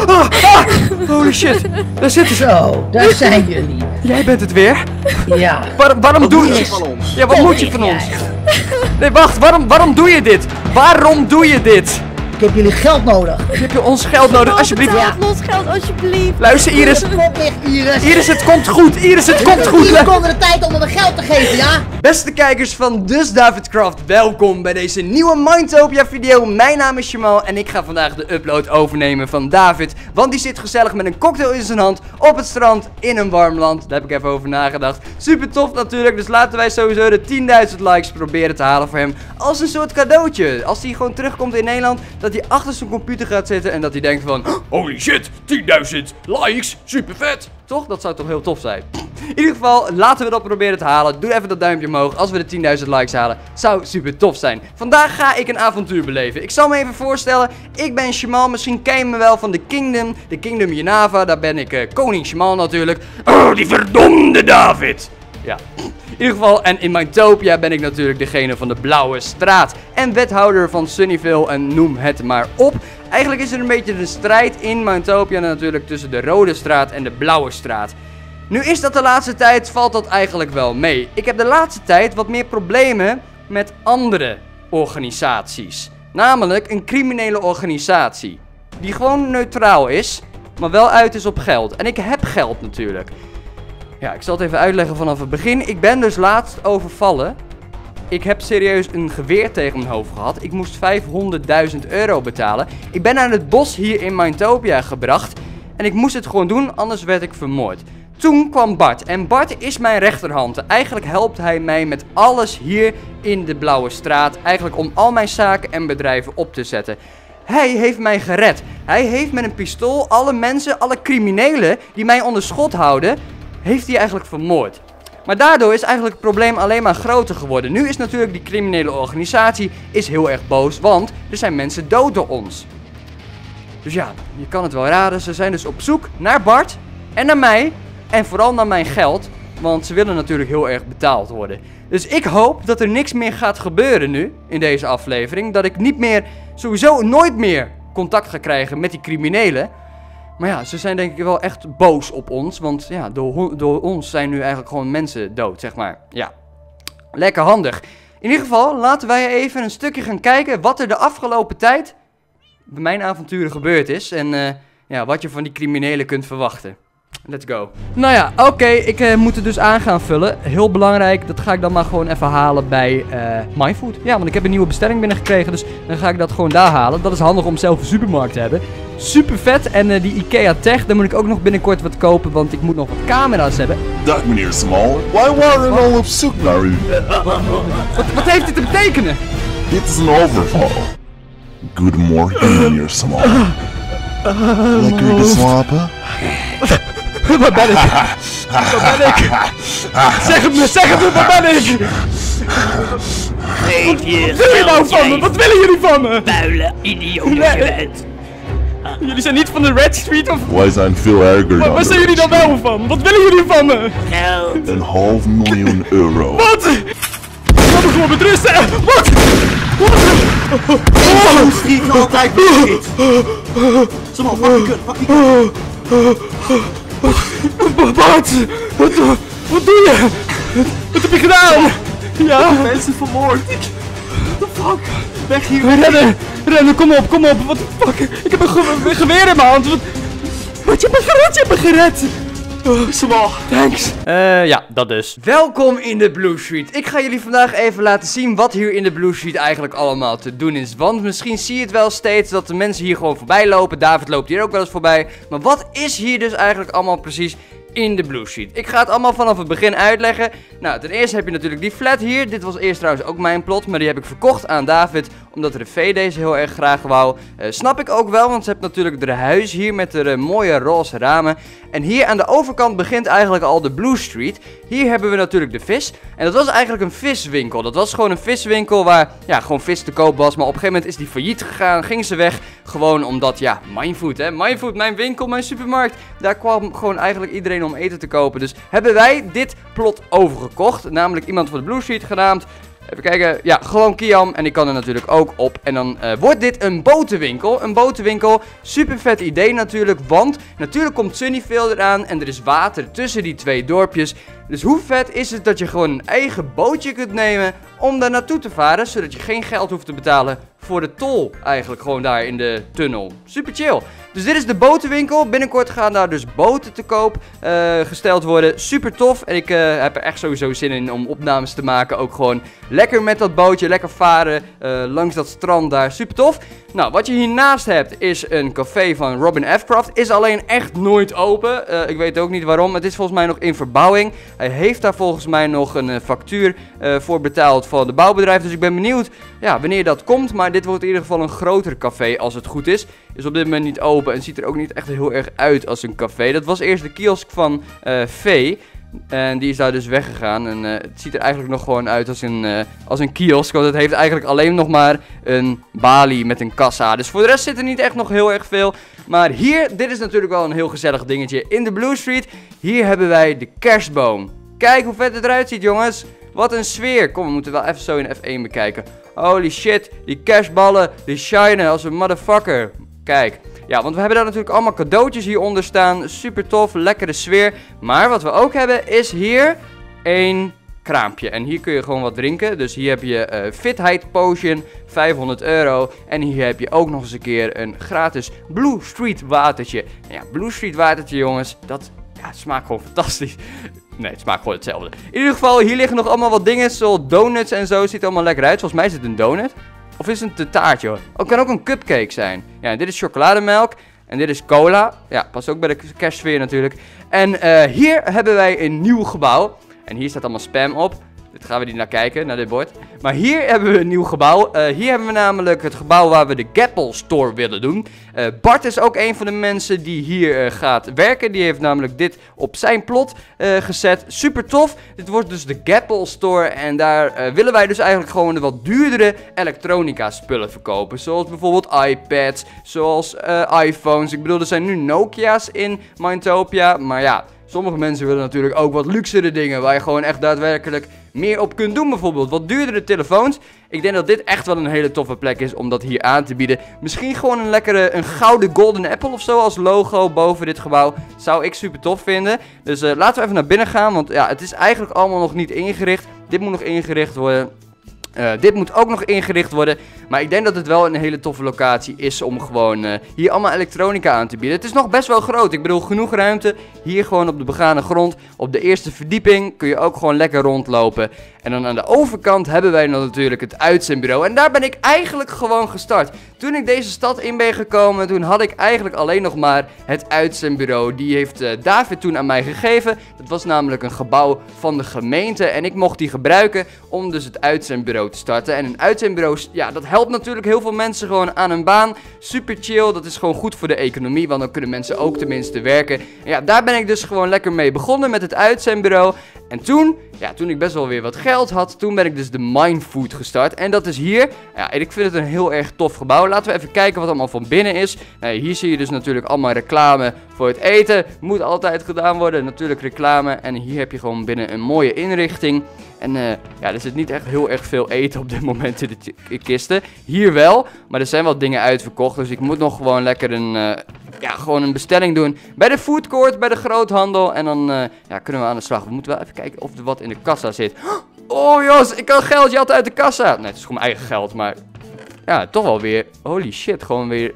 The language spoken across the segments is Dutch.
Holy shit, daar zitten ze. Zo, daar zijn jullie. Jij bent het weer? Ja. Waarom doe Wat je van ons? Ja, wat moet je van ons? Nee, wacht, waarom doe je dit? Waarom doe je dit? Ik heb jullie geld nodig. Heb je ons geld nodig, alsjeblieft? Betaal ons geld, alsjeblieft. Luister, Iris. Kop weg, Iris. Iris, het komt goed. Iris, het komt goed. Hier komt de tijd om me geld te geven, ja? Beste kijkers van Dus David Craft, welkom bij deze nieuwe Mindtopia video. Mijn naam is Jamal en ik ga vandaag de upload overnemen van David. Want die zit gezellig met een cocktail in zijn hand op het strand in een warm land. Daar heb ik even over nagedacht. Super tof natuurlijk, dus laten wij sowieso de 10.000 likes proberen te halen voor hem. Als een soort cadeautje. Als hij gewoon terugkomt in Nederland, dat hij achter zijn computer gaat zitten en dat hij denkt van... Holy shit, 10.000 likes, super vet. Toch? Dat zou toch heel tof zijn. In ieder geval, laten we dat proberen te halen. Doe even dat duimpje omhoog als we de 10.000 likes halen. Zou super tof zijn. Vandaag ga ik een avontuur beleven. Ik zal me even voorstellen. Ik ben Jamal. Misschien ken je me wel van de Kingdom Jenava. Daar ben ik koning Jamal natuurlijk. Oh, die verdomde David. Ja. In ieder geval, en in Mindtopia ben ik natuurlijk degene van de Blauwe Straat. En wethouder van Sunnyvale en noem het maar op. Eigenlijk is er een beetje een strijd in Mindtopia natuurlijk tussen de Rode Straat en de Blauwe Straat. Nu is dat de laatste tijd, valt dat eigenlijk wel mee. Ik heb de laatste tijd wat meer problemen met andere organisaties. Namelijk een criminele organisatie. Die gewoon neutraal is, maar wel uit is op geld. En ik heb geld natuurlijk. Ja, ik zal het even uitleggen vanaf het begin. Ik ben dus laatst overvallen. Ik heb serieus een geweer tegen mijn hoofd gehad. Ik moest 500.000 euro betalen. Ik ben naar het bos hier in Mindtopia gebracht. En ik moest het gewoon doen, anders werd ik vermoord. Toen kwam Bart. En Bart is mijn rechterhand. Eigenlijk helpt hij mij met alles hier in de Blauwe Straat. Eigenlijk om al mijn zaken en bedrijven op te zetten. Hij heeft mij gered. Hij heeft met een pistool alle mensen, alle criminelen die mij onder schot houden, heeft hij eigenlijk vermoord. Maar daardoor is eigenlijk het probleem alleen maar groter geworden. Nu is natuurlijk die criminele organisatie is heel erg boos, want er zijn mensen dood door ons. Dus ja, je kan het wel raden. Ze zijn dus op zoek naar Bart en naar mij. En vooral naar mijn geld, want ze willen natuurlijk heel erg betaald worden. Dus ik hoop dat er niks meer gaat gebeuren nu, in deze aflevering. Dat ik niet meer, sowieso nooit meer contact ga krijgen met die criminelen. Maar ja, ze zijn denk ik wel echt boos op ons. Want ja, door ons zijn nu eigenlijk gewoon mensen dood, zeg maar. Ja, lekker handig. In ieder geval, laten wij even een stukje gaan kijken wat er de afgelopen tijd bij mijn avonturen gebeurd is. En ja, wat je van die criminelen kunt verwachten. Let's go. Nou ja, oké, ik moet het dus aan gaan vullen. Heel belangrijk, dat ga ik dan maar gewoon even halen bij MyFood. Ja, want ik heb een nieuwe bestelling binnengekregen, dus dan ga ik dat gewoon daar halen. Dat is handig om zelf een supermarkt te hebben. Super vet. En die Ikea Tech, daar moet ik ook nog binnenkort wat kopen, want ik moet nog wat camera's hebben. Dag meneer Small, wij waren al op zoek naar u. Wat heeft dit te betekenen? Dit is een overval. Goedemorgen meneer Small. Lekker geslapen? Waar ben ik? Waar ben ik? Zeg het me, waar ben ik? Geef je Wat wil je nou van me? Wat willen jullie van me? vuile idioot Nee. je bent. Jullie zijn niet van de Red Street of... Wij zijn veel erger dan Waar zijn jullie dan wel van? Wat willen jullie van me? Geld. €500.000. Wat? Laat me gewoon met rust, hè? Wat? Zo'n street altijd beschikkt. Kom op, pak die kut. Bart! Wat doe je? Wat heb je gedaan? Ja? Mensen vermoord. What the fuck? Weg hier. Rennen, kom op. What the fuck? Ik heb een geweer in mijn hand. Wat je hebt me gered. Small. Thanks. Ja, dat dus. Welkom in de Blue Street. Ik ga jullie vandaag even laten zien wat hier in de Blue Street eigenlijk allemaal te doen is. Want misschien zie je het wel steeds dat de mensen hier gewoon voorbij lopen. David loopt hier ook wel eens voorbij. Maar wat is hier dus eigenlijk allemaal precies in de Blue Street? Ik ga het allemaal vanaf het begin uitleggen. Nou, ten eerste heb je natuurlijk die flat hier. Dit was eerst trouwens ook mijn plot, maar die heb ik verkocht aan David, omdat de V deze heel erg graag wou. Snap ik ook wel, want ze heeft natuurlijk de huis hier met de mooie roze ramen. En hier aan de overkant begint eigenlijk al de Blue Street. Hier hebben we natuurlijk de vis. En dat was eigenlijk een viswinkel. Dat was gewoon een viswinkel waar, ja, gewoon vis te koop was. Maar op een gegeven moment is die failliet gegaan, ging ze weg. Gewoon omdat, ja, Mindfood, hè. Mindfood, mijn winkel, mijn supermarkt. Daar kwam gewoon eigenlijk iedereen om eten te kopen. Dus hebben wij dit plot overgekocht. Namelijk iemand van de Blue Street genaamd Even kijken. Ja, gewoon Kiam. En ik kan er natuurlijk ook op. En dan wordt dit een botenwinkel. Een botenwinkel. Super vet idee natuurlijk. Want natuurlijk komt Sunnyvale eraan. En er is water tussen die twee dorpjes. Dus hoe vet is het dat je gewoon een eigen bootje kunt nemen om daar naartoe te varen. Zodat je geen geld hoeft te betalen voor de tol. Eigenlijk gewoon daar in de tunnel. Super chill. Dus dit is de botenwinkel. Binnenkort gaan daar dus boten te koop gesteld worden. Super tof. En ik heb er echt sowieso zin in om opnames te maken. Ook gewoon lekker met dat bootje. Lekker varen langs dat strand daar. Super tof. Nou, wat je hiernaast hebt is een café van Robin F. Craft. Is alleen echt nooit open. Ik weet ook niet waarom. Het is volgens mij nog in verbouwing. Hij heeft daar volgens mij nog een factuur voor betaald van de bouwbedrijf. Dus ik ben benieuwd wanneer dat komt. Maar dit wordt in ieder geval een groter café als het goed is. Is op dit moment niet open en ziet er ook niet echt heel erg uit als een café. Dat was eerst de kiosk van Vee. En die is daar dus weggegaan. En het ziet er eigenlijk nog gewoon uit als een kiosk. Want het heeft eigenlijk alleen nog maar een balie met een kassa. Dus voor de rest zit er niet echt nog heel erg veel. Maar hier, dit is natuurlijk wel een heel gezellig dingetje in de Blue Street. Hier hebben wij de kerstboom. Kijk hoe vet het eruit ziet, jongens. Wat een sfeer. Kom, we moeten wel even zo in F1 bekijken. Holy shit, die kerstballen, die shinen als een motherfucker. Kijk. Ja, want we hebben daar natuurlijk allemaal cadeautjes hieronder staan. Super tof, lekkere sfeer. Maar wat we ook hebben is hier een kraampje. En hier kun je gewoon wat drinken. Dus hier heb je Fitheid Potion, €500. En hier heb je ook nog eens een keer een gratis Blue Street watertje. En ja, Blue Street watertje, jongens, dat smaakt gewoon fantastisch. Nee, het smaakt gewoon hetzelfde. In ieder geval, hier liggen nog allemaal wat dingen, zoals donuts en zo. Ziet er allemaal lekker uit. Volgens mij is het een donut. Of is het een taartje, hoor? Oh, kan ook een cupcake zijn. Ja, dit is chocolademelk. En dit is cola. Ja, past ook bij de kerstsfeer natuurlijk. En hier hebben wij een nieuw gebouw. En hier staat allemaal spam op. Dit gaan we niet naar kijken, naar dit bord. Maar hier hebben we een nieuw gebouw. Hier hebben we namelijk het gebouw waar we de Gapple Store willen doen. Bart is ook een van de mensen die hier gaat werken. Die heeft namelijk dit op zijn plot gezet. Super tof. Dit wordt dus de Gapple Store. En daar willen wij dus eigenlijk gewoon de wat duurdere elektronica spullen verkopen. Zoals bijvoorbeeld iPads, zoals iPhones. Ik bedoel, er zijn nu Nokia's in Mindtopia. Maar ja, sommige mensen willen natuurlijk ook wat luxere dingen. Waar je gewoon echt daadwerkelijk meer op kunt doen, bijvoorbeeld wat duurdere telefoons. Ik denk dat dit echt wel een hele toffe plek is om dat hier aan te bieden. Misschien gewoon een gouden golden apple of zo als logo boven dit gebouw. Zou ik super tof vinden. Dus laten we even naar binnen gaan, want ja, het is eigenlijk allemaal nog niet ingericht. Dit moet nog ingericht worden. Dit moet ook nog ingericht worden. Maar ik denk dat het wel een hele toffe locatie is om gewoon hier allemaal elektronica aan te bieden. Het is nog best wel groot. Ik bedoel, genoeg ruimte. Hier gewoon op de begane grond. Op de eerste verdieping kun je ook gewoon lekker rondlopen. En dan aan de overkant hebben wij dan natuurlijk het uitzendbureau. En daar ben ik eigenlijk gewoon gestart. Toen ik deze stad in ben gekomen, toen had ik eigenlijk alleen nog maar het uitzendbureau. Die heeft David toen aan mij gegeven. Dat was namelijk een gebouw van de gemeente. En ik mocht die gebruiken om dus het uitzendbureau te starten. En een uitzendbureau, ja, dat helpt natuurlijk heel veel mensen gewoon aan hun baan. Super chill, dat is gewoon goed voor de economie, want dan kunnen mensen ook tenminste werken. En ja, daar ben ik dus gewoon lekker mee begonnen met het uitzendbureau. En toen ik best wel weer wat geld had, toen ben ik dus de Mindfood gestart. En dat is hier. Ja, en ik vind het een heel erg tof gebouw. Laten we even kijken wat allemaal van binnen is. Nou, hier zie je dus natuurlijk allemaal reclame voor het eten. Moet altijd gedaan worden, natuurlijk reclame. En hier heb je gewoon binnen een mooie inrichting. En er zit niet echt heel erg veel eten op dit moment in de kisten. Hier wel, maar er zijn wat dingen uitverkocht. Dus ik moet nog gewoon lekker gewoon een bestelling doen bij de foodcourt, bij de groothandel. En dan kunnen we aan de slag. We moeten wel even kijken of er wat in de kassa zit. Oh Jos, ik kan geld jatten uit de kassa. Nee, het is gewoon mijn eigen geld, maar ja, toch wel weer. Holy shit, gewoon weer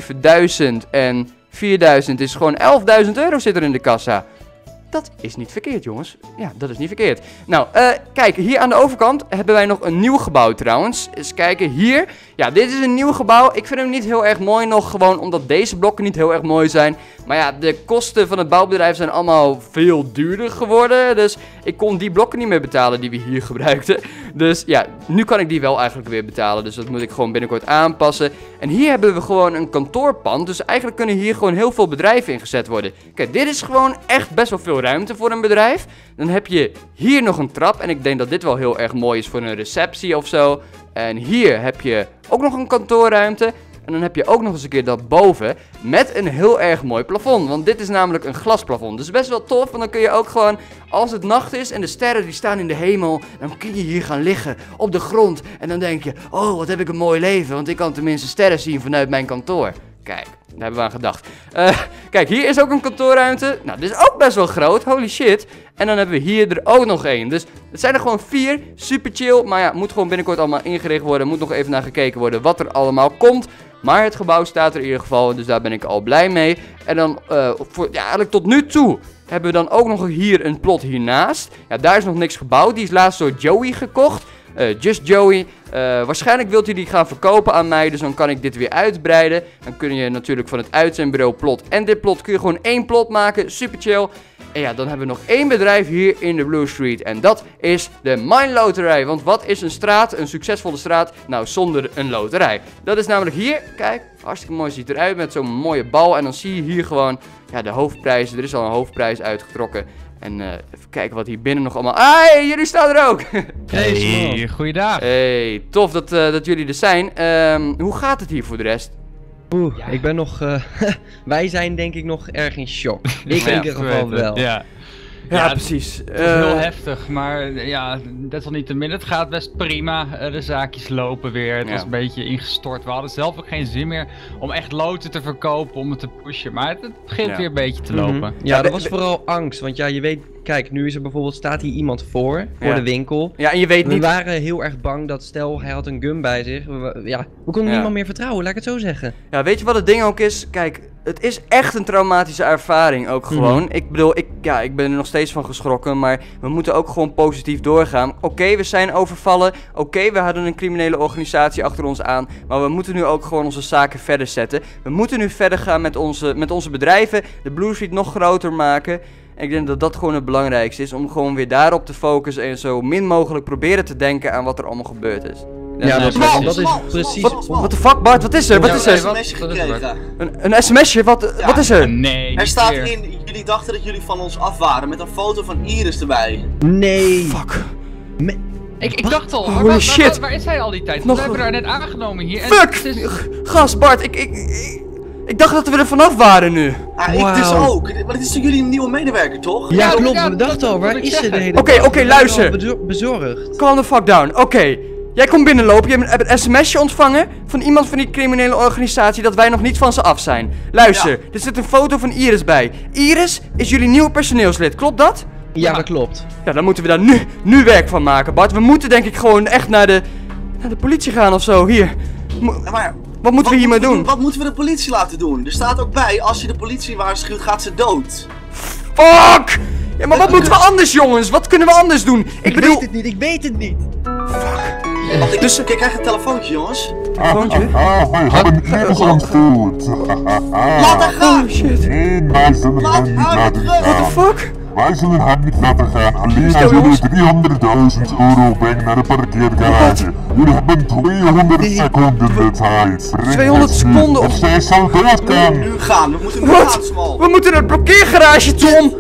7000 en 4000 is gewoon 11.000 euro zit er in de kassa. Dat is niet verkeerd, jongens. Ja, dat is niet verkeerd. Nou, kijk, hier aan de overkant hebben wij nog een nieuw gebouw trouwens. Eens kijken, hier. Ja, dit is een nieuw gebouw. Ik vind hem niet heel erg mooi nog, gewoon omdat deze blokken niet heel erg mooi zijn. Maar ja, de kosten van het bouwbedrijf zijn allemaal veel duurder geworden. Dus ik kon die blokken niet meer betalen die we hier gebruikten. Dus ja, nu kan ik die wel eigenlijk weer betalen. Dus dat moet ik gewoon binnenkort aanpassen. En hier hebben we gewoon een kantoorpand. Dus eigenlijk kunnen hier gewoon heel veel bedrijven ingezet worden. Kijk, dit is gewoon echt best wel veel ruimte voor een bedrijf. Dan heb je hier nog een trap. En ik denk dat dit wel heel erg mooi is voor een receptie of zo. En hier heb je ook nog een kantoorruimte. En dan heb je ook nog eens een keer dat boven met een heel erg mooi plafond. Want dit is namelijk een glasplafond. Dus best wel tof, want dan kun je ook gewoon, als het nacht is en de sterren die staan in de hemel, dan kun je hier gaan liggen op de grond. En dan denk je, oh wat heb ik een mooi leven, want ik kan tenminste sterren zien vanuit mijn kantoor. Kijk, daar hebben we aan gedacht. Kijk, hier is ook een kantoorruimte. Nou, dit is ook best wel groot. Holy shit. En dan hebben we hier er ook nog één. Dus het zijn er gewoon 4. Super chill. Maar ja, moet gewoon binnenkort allemaal ingericht worden. Moet nog even naar gekeken worden wat er allemaal komt. Maar het gebouw staat er in ieder geval. Dus daar ben ik al blij mee. En dan, eigenlijk tot nu toe hebben we dan ook nog hier een plot hiernaast. Ja, daar is nog niks gebouwd. Die is laatst door Joey gekocht. Just Joey. Waarschijnlijk wilt hij die gaan verkopen aan mij. Dus dan kan ik dit weer uitbreiden. Dan kun je natuurlijk van het uitzendbureau plot en dit plot kun je gewoon 1 plot maken. Super chill. En ja, dan hebben we nog 1 bedrijf hier in de Blue Street. En dat is de Mine Loterij. Want wat is een straat, een succesvolle straat? Nou, zonder een loterij. Dat is namelijk hier. Kijk, hartstikke mooi ziet het eruit met zo'n mooie bal. En dan zie je hier gewoon, ja, de hoofdprijzen. Er is al een hoofdprijs uitgetrokken. En even kijken wat hier binnen nog allemaal... Hey, jullie staan er ook! Hey, goeiedag. Hey, tof dat jullie er zijn. Hoe gaat het hier voor de rest? Ja. Ik ben nog... wij zijn denk ik nog erg in shock. Ik in ieder geval wel. Ja, precies. Het is heel heftig, maar ja, desalniettemin, het gaat best prima. De zaakjes lopen weer, het was een beetje ingestort. We hadden zelf ook geen zin meer om echt loten te verkopen, om het te pushen. Maar het begint weer een beetje te lopen. Ja, dat was vooral angst, want ja, je weet... Kijk, nu is er bijvoorbeeld, staat hier iemand voor de winkel. Ja, en je weet niet... We waren heel erg bang dat, stel, hij had een gun bij zich. We konden niemand meer vertrouwen, laat ik het zo zeggen. Ja, weet je wat het ding ook is? Kijk, het is echt een traumatische ervaring ook gewoon. Ik bedoel, ik ben er nog steeds van geschrokken, maar we moeten ook gewoon positief doorgaan. Oké, we zijn overvallen. Oké, we hadden een criminele organisatie achter ons aan. Maar we moeten nu ook gewoon onze zaken verder zetten. We moeten nu verder gaan met onze bedrijven. De Blue Street nog groter maken. En ik denk dat dat gewoon het belangrijkste is, om gewoon weer daarop te focussen en zo min mogelijk proberen te denken aan wat er allemaal gebeurd is. Ja, dat is precies... What the fuck, Bart? Wat is er? Wat is er? Ik heb een sms'je gekregen. Een sms'je? Wat is er? Nee. Er staat in, jullie dachten dat jullie van ons af waren, met een foto van Iris erbij. Nee. Fuck. Ik dacht al, Holy shit. Waar is hij al die tijd? Nog... We hebben haar net aangenomen hier. Fuck! Gast, Bart, ik dacht dat we er vanaf waren nu. Ik dus ook. Maar dit is toch jullie een nieuwe medewerker, toch? Ja, klopt. We dachten al, waar is ze de hele tijd? Oké, luister. Bezorgd. Calm the fuck down. Oké. Jij komt binnenlopen, je hebt een sms'je ontvangen van iemand van die criminele organisatie dat wij nog niet van ze af zijn. Luister, er zit een foto van Iris bij. Iris is jullie nieuwe personeelslid, klopt dat? Ja, dat klopt. Ja, dan moeten we daar nu werk van maken, Bart. We moeten denk ik gewoon echt naar de politie gaan of zo. Hier. Wat moeten we hiermee doen? Wat moeten we de politie laten doen? Er staat ook bij, als je de politie waarschuwt, gaat ze dood. Fuck! Ja, maar wat moeten we anders, jongens? Wat kunnen we anders doen? Ik weet het niet. Fuck. Dus ik krijg een telefoontje, jongens. Telefoontje? We hebben Iris ontvoerd. Laat haar gaan! Oh shit. Nee, wij zullen haar niet laten What the gaan. fuck? Wij zullen haar niet laten gaan. Alleen als jullie 300.000 euro brengen naar de parkeergarage. Jullie hebben 200 seconden de tijd. 200 seconden? Of zij zal doodgaan. Nu gaan, we moeten nu gaan, Smal. We moeten naar het parkeergarage, Tom!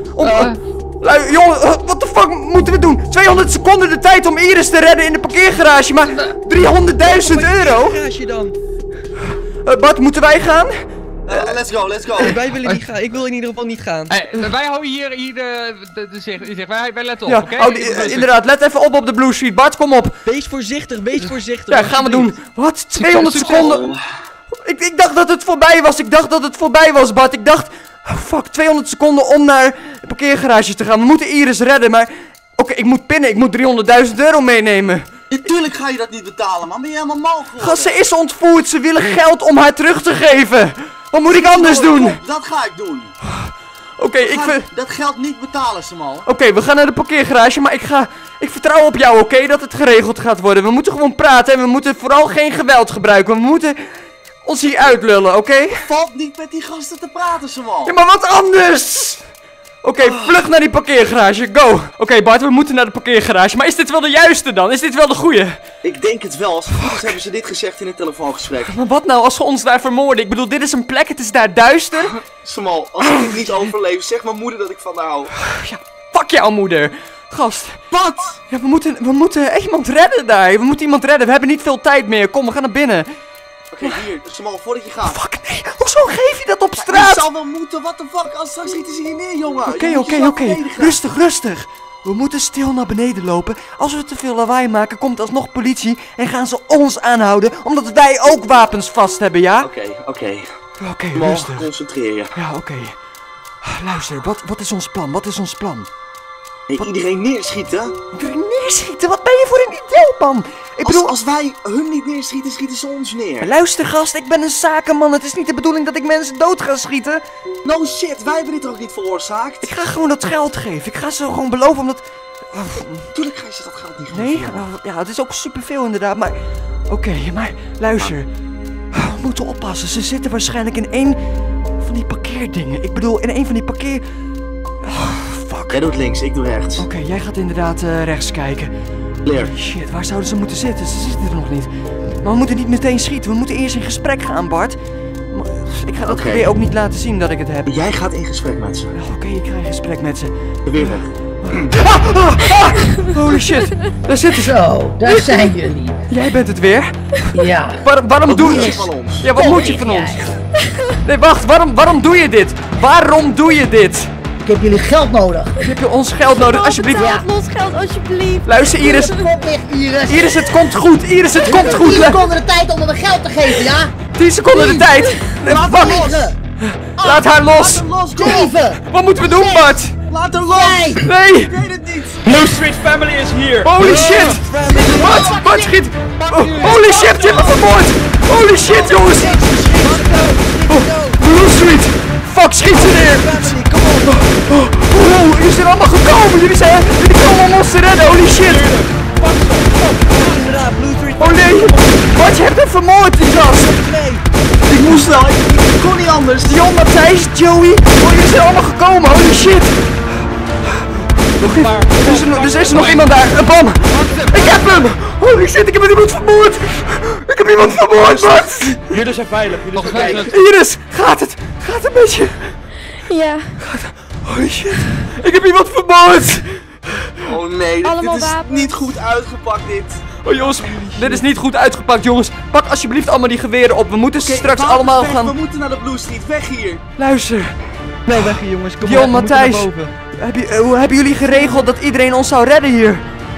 Jongen, wat de fuck moeten we doen? 200 seconden de tijd om Iris te redden in de parkeergarage, maar 300.000 euro? Garage dan? Bart, moeten wij gaan? Let's go. Wij willen niet gaan. Ik wil in ieder geval niet gaan. Wij houden hier de zeg. Wij letten op, Ja, oké? inderdaad, let even op de Blue Street. Bart, kom op. Wees voorzichtig. Ja, gaan we doen. Wat? 200 seconden? Ik dacht dat het voorbij was. Bart. Ik dacht, fuck, 200 seconden om naar de parkeergarage te gaan. We moeten Iris redden, maar... Oké, ik moet pinnen. Ik moet 300.000 euro meenemen. Natuurlijk ga je dat niet betalen, man. Ben je helemaal mal geworden? Gast, ze is ontvoerd. Ze willen geld om haar terug te geven. Wat moet ik anders doen? Dat ga ik doen. Oké, dat geld niet betalen, Smal. Oké, we gaan naar de parkeergarage, maar ik vertrouw op jou, oké, dat het geregeld gaat worden. We moeten gewoon praten en we moeten vooral geen geweld gebruiken. We moeten ons hier uitlullen, oké? Valt niet met die gasten te praten, Smal. Ja, maar wat anders? Oké, vlug naar die parkeergarage, go. Oké, Bart, we moeten naar de parkeergarage. Maar is dit wel de juiste dan? Is dit wel de goeie? Ik denk het wel. Als het goed is hebben ze dit gezegd in een telefoongesprek. Maar wat nou als ze ons daar vermoorden? Ik bedoel, dit is een plek, het is daar duister. Smal, als ik dit niet overleef, zeg mijn moeder dat ik van haar hou. Ja, fuck jouw moeder. Gast. Wat? Ja, we moeten iemand redden daar. We moeten iemand redden. We hebben niet veel tijd meer. Kom, we gaan naar binnen. Oké, hier, Jamal, voordat je gaat. Fuck, nee. Hoezo geef je dat op Je straat? zal wel moeten, what the fuck, als straks schieten ze hier neer, jongen. Je Oké, moet jezelf oké. verdedigen. Rustig, rustig. We moeten stil naar beneden lopen. Als we te veel lawaai maken, komt alsnog politie en gaan ze ons aanhouden, omdat wij ook wapens vast hebben, ja? Oké. Oké, Jamal, rustig. concentreer je. Ja, oké. Luister, wat is ons plan? Wat is ons plan? Hey, iedereen neerschieten? Iedereen neerschieten? Wat ben je voor een idee, man? Ik bedoel... Als wij hun niet neerschieten, schieten ze ons neer. Luister, gast, ik ben een zakenman. Het is niet de bedoeling dat ik mensen dood ga schieten. No shit, wij hebben dit ook niet veroorzaakt. Ik ga gewoon dat geld geven. Ik ga ze gewoon beloven omdat... Tuurlijk ga je ze dat geld niet geven. Nee? Ja, het is ook superveel inderdaad, maar... Oké, maar luister. We moeten oppassen. Ze zitten waarschijnlijk in één van die parkeerdingen. Ik bedoel, in één van die parkeer... Fuck. Jij doet links, ik doe rechts. Oké, jij gaat inderdaad rechts kijken. Leer. Shit, waar zouden ze moeten zitten? Ze zitten er nog niet. Maar we moeten niet meteen schieten. We moeten eerst in gesprek gaan, Bart. Maar, ik ga dat Oké. geweer ook niet laten zien dat ik het heb. Jij gaat in gesprek met ze. Oké, ik ga in gesprek met ze. Weer weg. Holy shit, daar zitten ze. Zo, daar zijn jullie. Jij bent het weer. Ja. Waarom doe Wat je... van ons? Ja, wat moet je van ons? Nee, wacht, waarom doe je dit? Waarom doe je dit? Ik heb jullie geld nodig. Heb je ons geld nodig, alsjeblieft? Ja. Los geld, alsjeblieft. Luister, Iris. Kom weg, Iris. Iris, het komt goed. Iris, het komt goed. 10 seconden de tijd om hem geld te geven, ja? 10 seconden de tijd. Nee, Laat fuck. hem liggen. Laat haar los. Laat hem los, kom op. 7. Wat moeten we doen, Bart? Laat hem los. 5. Nee. Ik weet het niet. Blue Street Family is hier! Holy shit. Bart schiet. Holy shit, je hebt me vermoord. Holy shit, jongens. Blue Street. Fuck, schiet ze neer. Oh, jullie zijn allemaal gekomen. Jullie komen om ons te redden. Holy shit. Oh nee. Bart, je hebt hem vermoord, die gast. Ik moest wel, ik kon niet anders. Dion, Matthijs, Joey. Oh, jullie zijn allemaal gekomen. Holy shit. Er is er nog iemand daar. Een bom. Ik heb hem. Holy shit, ik heb iemand vermoord. Ik heb iemand vermoord, Bart. Jullie zijn veilig, jullie zijn veilig. Iris, gaat het? Gaat het met je? Ja. Holy shit. Ik heb iemand vermoord. Oh nee, Allemaal dit is wapens. niet goed uitgepakt dit. Oh jongens, dit is niet goed uitgepakt, jongens. Pak alsjeblieft allemaal die geweren op. We moeten ze straks Wapen allemaal weg, gaan... We moeten naar de Blue Street, weg hier. Luister. Snel weg hier, jongens. Kom Dion, maar, we moeten naar Matthijs. boven. Hoe hebben jullie geregeld dat iedereen ons zou redden hier?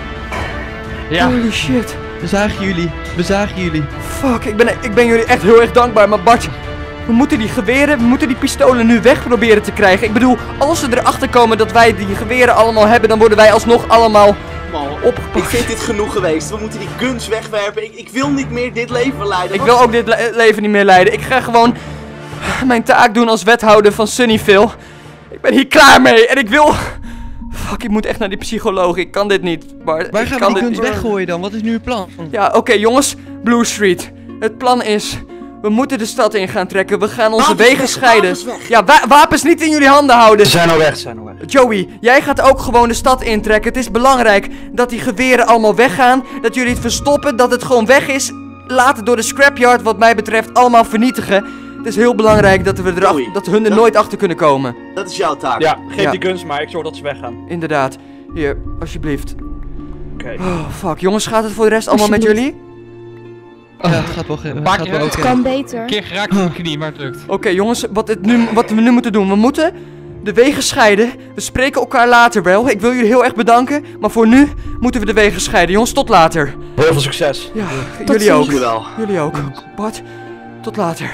Ja. Holy shit. We zagen jullie. We zagen jullie. Fuck, ik ben jullie echt heel erg dankbaar, maar Bart... We moeten die geweren, we moeten die pistolen nu weg proberen te krijgen. Ik bedoel, als ze erachter komen dat wij die geweren allemaal hebben, dan worden wij alsnog allemaal opgepakt. Ik vind dit genoeg geweest. We moeten die guns wegwerpen. Ik wil niet meer dit leven leiden. Ik wil ook dit leven niet meer leiden. Ik ga gewoon mijn taak doen als wethouder van Sunnyvale. Ik ben hier klaar mee en ik wil... Fuck, ik moet echt naar die psycholoog. Ik kan dit niet, Bart. Waar Ik gaan kan we die dit guns niet. weggooien dan? Wat is nu het plan? Ja, oké, jongens. Blue Street. Het plan is... We moeten de stad in gaan trekken. We gaan onze Wapens wegen weg, scheiden. wapens weg. Ja, wapens niet in jullie handen houden. Ze zijn al weg, ze zijn al weg. Joey, jij gaat ook gewoon de stad intrekken. Het is belangrijk dat die geweren allemaal weggaan. Dat jullie het verstoppen, dat het gewoon weg is. Laat het door de scrapyard wat mij betreft allemaal vernietigen. Het is heel belangrijk dat we Joey, dat hun er dat- nooit achter kunnen komen. Dat is jouw taak. Ja, geef Ja. die guns maar, ik zorg dat ze weggaan. Inderdaad. Hier, alsjeblieft. Oké. Oh, fuck. Jongens, gaat het voor de rest allemaal met jullie? Ja, het gaat wel, Pak gaat je wel het? oké. Kan beter. Een keer geraakt in de knie, maar het lukt. Oké, jongens, wat we nu moeten doen. We moeten de wegen scheiden. We spreken elkaar later wel. Ik wil jullie heel erg bedanken. Maar voor nu moeten we de wegen scheiden. Jongens, tot later. Heel veel succes. Ja, Tot jullie ziens. ook. Jullie wel. Jullie ook. Bart, tot later.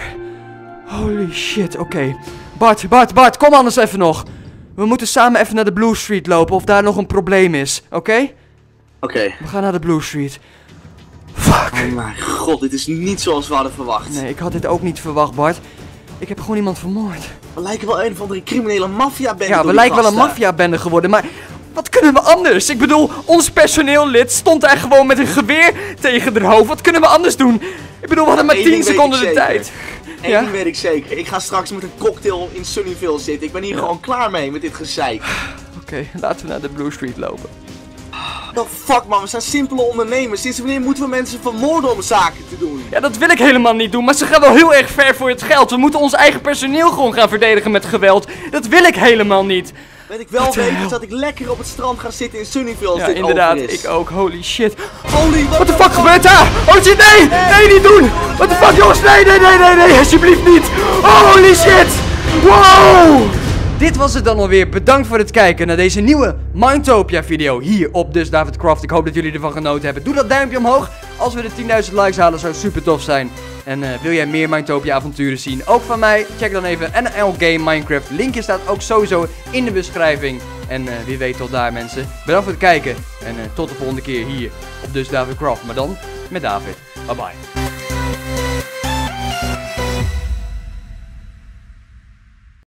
Holy shit, oké. Bart, kom anders even nog. We moeten samen even naar de Blue Street lopen of daar nog een probleem is, oké? Oké. We gaan naar de Blue Street. Fuck. Oh mijn god, dit is niet zoals we hadden verwacht. Nee, ik had dit ook niet verwacht, Bart. Ik heb gewoon iemand vermoord. We lijken wel een of andere criminele maffia-bende. Ja, door we die lijken wel een gasten. maffiabende geworden, maar wat kunnen we anders? Ik bedoel, ons personeellid stond daar gewoon met een geweer tegen haar hoofd. Wat kunnen we anders doen? Ik bedoel, we hadden maar Eén 10 ding weet seconden ik de zeker. tijd. Eén Ja? ding weet ik zeker. Ik ga straks met een cocktail in Sunnyvale zitten. Ik ben hier gewoon klaar mee met dit gezeik. Oké, laten we naar de Blue Street lopen. Oh fuck man, we zijn simpele ondernemers. Sinds wanneer moeten we mensen vermoorden om zaken te doen? Ja, dat wil ik helemaal niet doen, maar ze gaan wel heel erg ver voor het geld. We moeten ons eigen personeel gewoon gaan verdedigen met geweld. Dat wil ik helemaal niet. Weet ik wel weten dat ik lekker op het strand ga zitten in Sunnyville als Ja, dit inderdaad, over is. ik ook. Holy shit. Holy, What the fuck gebeurt daar? Oh shit, nee! Nee, niet doen! What the fuck, jongens? Nee, alsjeblieft niet! Holy shit! Wow! Dit was het dan alweer. Bedankt voor het kijken naar deze nieuwe Mindtopia video hier op Dus David Craft. Ik hoop dat jullie ervan genoten hebben. Doe dat duimpje omhoog. Als we de 10.000 likes halen, zou super tof zijn. En wil jij meer Mindtopia avonturen zien? Ook van mij. Check dan even NL Game Minecraft. Linkje staat ook sowieso in de beschrijving. En wie weet tot daar, mensen. Bedankt voor het kijken. En tot de volgende keer hier op Dus David Craft. Maar dan met David. Bye bye.